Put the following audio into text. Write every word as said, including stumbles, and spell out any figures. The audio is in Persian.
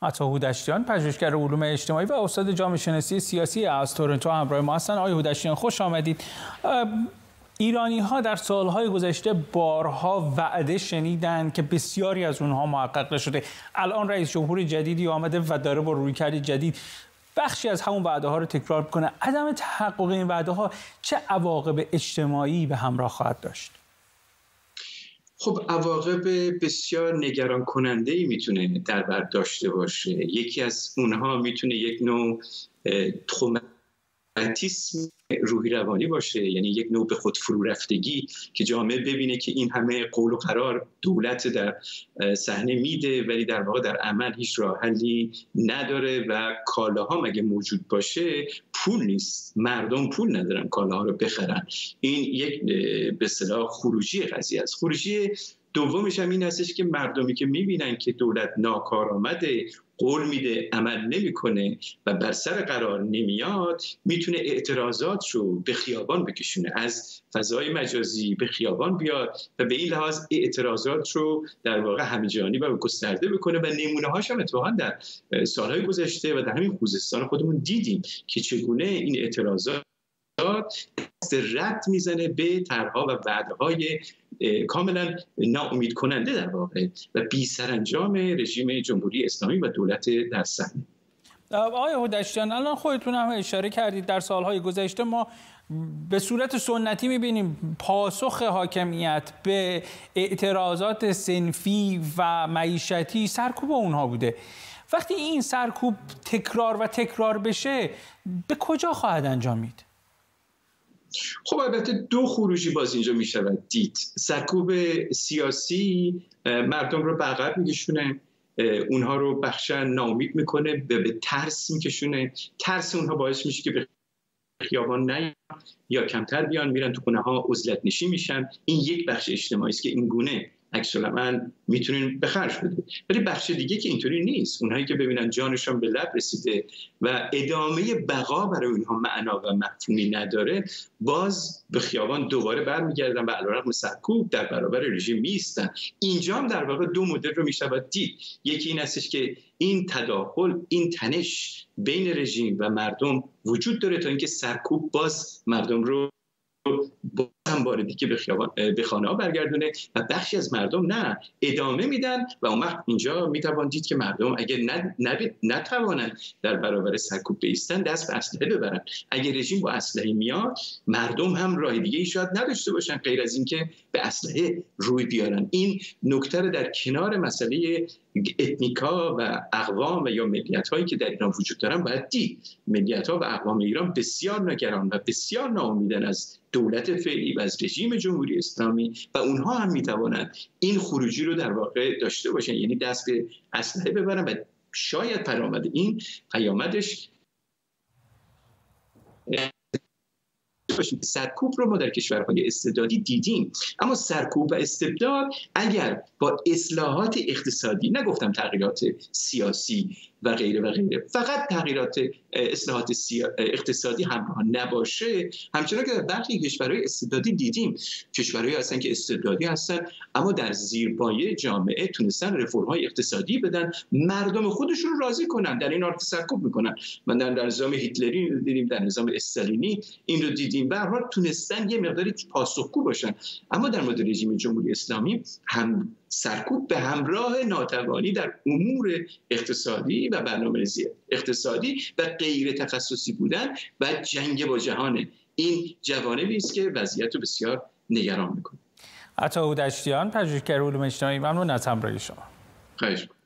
عطا هودشتیان، پژوهشگر علوم اجتماعی و استاد جامعه شناسی سیاسی از تورنتو همراه ما هستند. آقای هودشتیان خوش آمدید. ایرانی ها در سالهای گذشته بارها وعده شنیدند که بسیاری از اونها محقق نشده. الان رئیس جمهور جدیدی آمده و داره با رویکرد جدید بخشی از همون وعده ها رو تکرار میکنه. عدم تحقق این وعده ها چه عواقب اجتماعی به همراه خواهد داشت؟ خب عواقب بسیار نگران کننده ای میتونه در بر داشته باشه. یکی از اونها میتونه یک نوع تروماتیسم روحی روانی باشه، یعنی یک نوع به خود فرو رفتگی که جامعه ببینه که این همه قول و قرار دولت در صحنه میده ولی در واقع در عمل هیچ راه حلی نداره و کالاها مگه موجود باشه پول نیست، مردم پول ندارن کالاها رو بخرن. این یک به اصطلاح خروجی قضیه است. خروجی دومش هم این هستش که مردمی که میبینن که دولت ناکارآمده، قول میده عمل نمیکنه و بر سر قرار نمیاد، میتونه اعتراضات رو به خیابان بکشونه، از فضای مجازی به خیابان بیاد و به این لحاظ اعتراضات رو در واقع همه‌جانی و گسترده بکنه. و نمونه هاش هم اتفاقا در سالهای گذشته و در همین خوزستان خودمون دیدیم که چگونه این اعتراضات ربط میزنه به طرح‌ها و وعده‌های کاملا ناامید کننده در واقع و بی سرانجام رژیم جمهوری اسلامی و دولت در صحنه. آقای هودشتیان، الان خودتون هم اشاره کردید در سالهای گذشته ما به صورت سنتی میبینیم پاسخ حاکمیت به اعتراضات صنفی و معیشتی سرکوب اونها بوده. وقتی این سرکوب تکرار و تکرار بشه به کجا خواهد انجامید؟ خب البته دو خروجی باز اینجا می شود دید. سرکوب سیاسی مردم رو به عقب میکشونه، اونها رو بخشن ناامید میکنه، به ترس میکشونه. ترس اونها باعث میشه که به خیابان نیان یا کمتر بیان، میرن تو خونه ها عزلت نشین میشن. این یک بخش اجتماعی است که این گونه عکس العمل میتونین به خرج بده. ولی بخش دیگه که اینطوری نیست، اونهایی که ببینن جانشون به لب رسیده و ادامه بقا برای اونها معنا و مفهومی نداره، باز به خیابان دوباره برمیگردن و علیرغم سرکوب در برابر رژیم میستن. اینجا هم در واقع دو مدل رو میشود دید. یکی این هستش که این تداخل، این تنش بین رژیم و مردم وجود داره تا اینکه سرکوب باز مردم رو با هم بار دیگه به خیابان به خانه ها برگردونه و بخشی از مردم نه ادامه میدن و اون وقت اینجا میتوان دید که مردم اگر نتوانند در برابر سرکوب بایستن دست به اسلحه ببرن. اگر رژیم با اسلحه میاد مردم هم راه دیگه ای شاید نداشته باشن غیر از اینکه به اسلحه روی بیارن. این نکته رو در کنار مسئله اتنیکا و اقوام و یا ملیت هایی که در ایران وجود دارن باید دید. ملیت ها و اقوام ایران بسیار نگران و بسیار ناامیدن از دولت فعلی و از رژیم جمهوری اسلامی و اونها هم میتوانند این خروجی رو در واقع داشته باشن، یعنی دست به اسلحه ببرن و شاید پیامد این پیامدش سرکوب رو ما در کشورهای استبدادی دیدیم. اما سرکوب و استبداد اگر با اصلاحات اقتصادی، نگفتم تغییرات سیاسی و غیره و غیره، فقط تغییرات اصلاحات اقتصادی همراه نباشه، همچنان که در برخی کشورهای استبدادی دیدیم، کشورهایی هستن که استبدادی هستن اما در زیرپایه جامعه تونستن رفرم‌های اقتصادی بدن، مردم خودشون رو راضی کنن، در این حال سرکوب میکنن. من در نظام هیتلری رو دیدیم، در نظام استالینی این رو دیدیم، به هر حال تونستن یه مقداری پاسخگو باشن. اما در مورد رژیم جمهوری اسلامی هم سرکوب به همراه ناتوانی در امور اقتصادی و برنامه‌ریزی اقتصادی و غیر تخصصی بودن و جنگ با جهان، این جوانبی است که وضعیت رو بسیار نگران میکنه. عطا هودشتیان، پژوهشگر علوم اجتماعی، ممنون از همراهی شما. خواهش می‌کنم.